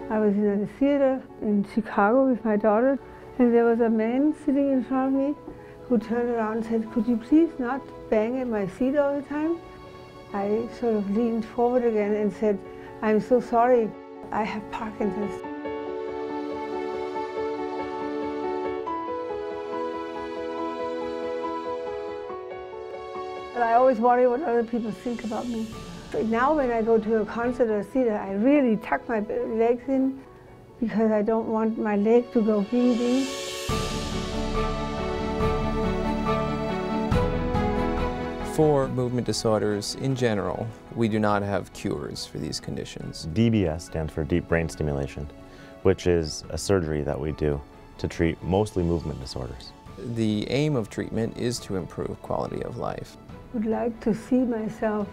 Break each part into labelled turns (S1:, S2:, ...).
S1: I was in a theater in Chicago with my daughter, and there was a man sitting in front of me who turned around and said, "Could you please not bang at my seat all the time?" I sort of leaned forward again and said, "I'm so sorry, I have Parkinson's." But I always worry what other people think about me. But now when I go to a concert or theater, I really tuck my legs in because I don't want my leg to go ding ding.
S2: For movement disorders in general, we do not have cures for these conditions.
S3: DBS stands for deep brain stimulation, which is a surgery that we do to treat mostly movement disorders.
S2: The aim of treatment is to improve quality of life.
S1: I would like to see myself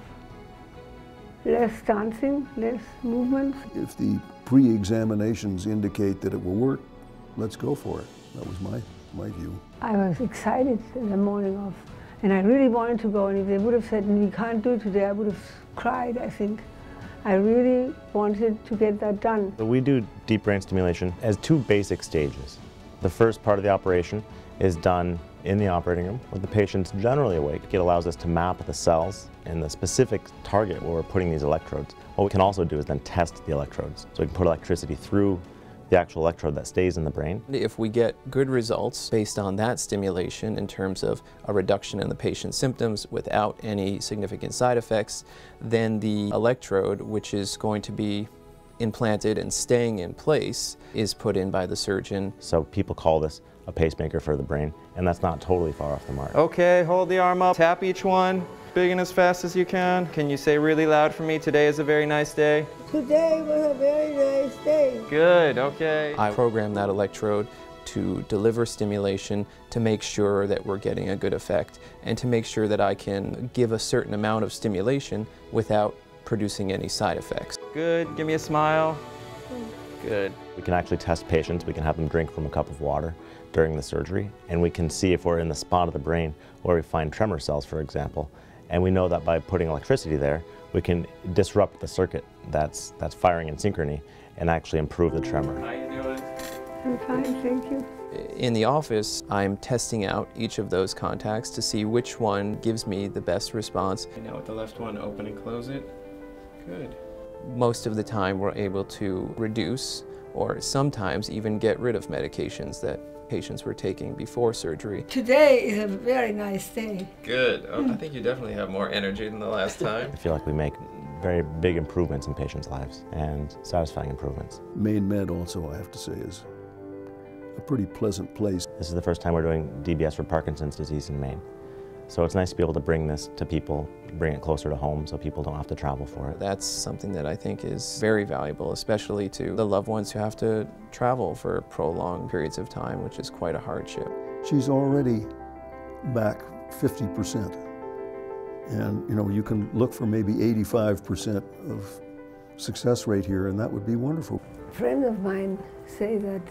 S1: less dancing, less movement.
S4: If the pre-examinations indicate that it will work, let's go for it. That was my view.
S1: I was excited in the morning of, and I really wanted to go, and if they would have said, "We can't do it today," I would have cried, I think. I really wanted to get that done.
S3: So we do deep brain stimulation as two basic stages. The first part of the operation is done in the operating room with the patients generally awake. It allows us to map the cells and the specific target where we're putting these electrodes. What we can also do is then test the electrodes. So we can put electricity through the actual electrode that stays in the brain.
S2: If we get good results based on that stimulation in terms of a reduction in the patient's symptoms without any significant side effects, then the electrode, which is going to be implanted and staying in place, is put in by the surgeon.
S3: So people call this a pacemaker for the brain, and that's not totally far off the mark.
S5: Okay, hold the arm up, tap each one, big and as fast as you can. Can you say really loud for me, "Today is a very nice day"?
S1: Today was a very nice day.
S5: Good, okay.
S2: I program that electrode to deliver stimulation to make sure that we're getting a good effect and to make sure that I can give a certain amount of stimulation without producing any side effects.
S5: Good, give me a smile. Good.
S3: We can actually test patients. We can have them drink from a cup of water during the surgery, and we can see if we're in the spot of the brain where we find tremor cells, for example. And we know that by putting electricity there, we can disrupt the circuit that's firing in synchrony and actually improve the tremor.
S5: How you doing?
S1: I'm fine, thank you.
S2: In the office, I'm testing out each of those contacts to see which one gives me the best response.
S5: Now with the left one, open and close it. Good.
S2: Most of the time we're able to reduce or sometimes even get rid of medications that patients were taking before surgery.
S1: Today is a very nice day.
S5: Good. Oh, I think you definitely have more energy than the last time.
S3: I feel like we make very big improvements in patients' lives and satisfying improvements.
S4: Maine Med also, I have to say, is a pretty pleasant place.
S3: This is the first time we're doing DBS for Parkinson's disease in Maine. So it's nice to be able to bring this to people, bring it closer to home so people don't have to travel for it.
S2: That's something that I think is very valuable, especially to the loved ones who have to travel for prolonged periods of time, which is quite a hardship.
S4: She's already back 50%. And you know, you can look for maybe 85% of success rate here, and that would be wonderful.
S1: Friends of mine say that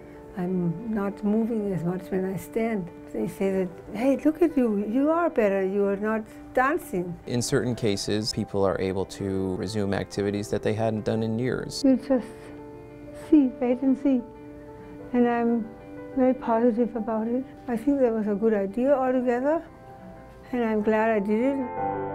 S1: I'm not moving as much when I stand. They say that, "Hey, look at you, you are better, you are not dancing."
S2: In certain cases, people are able to resume activities that they hadn't done in years.
S1: We'll just see, wait and see. And I'm very positive about it. I think that was a good idea altogether, and I'm glad I did it.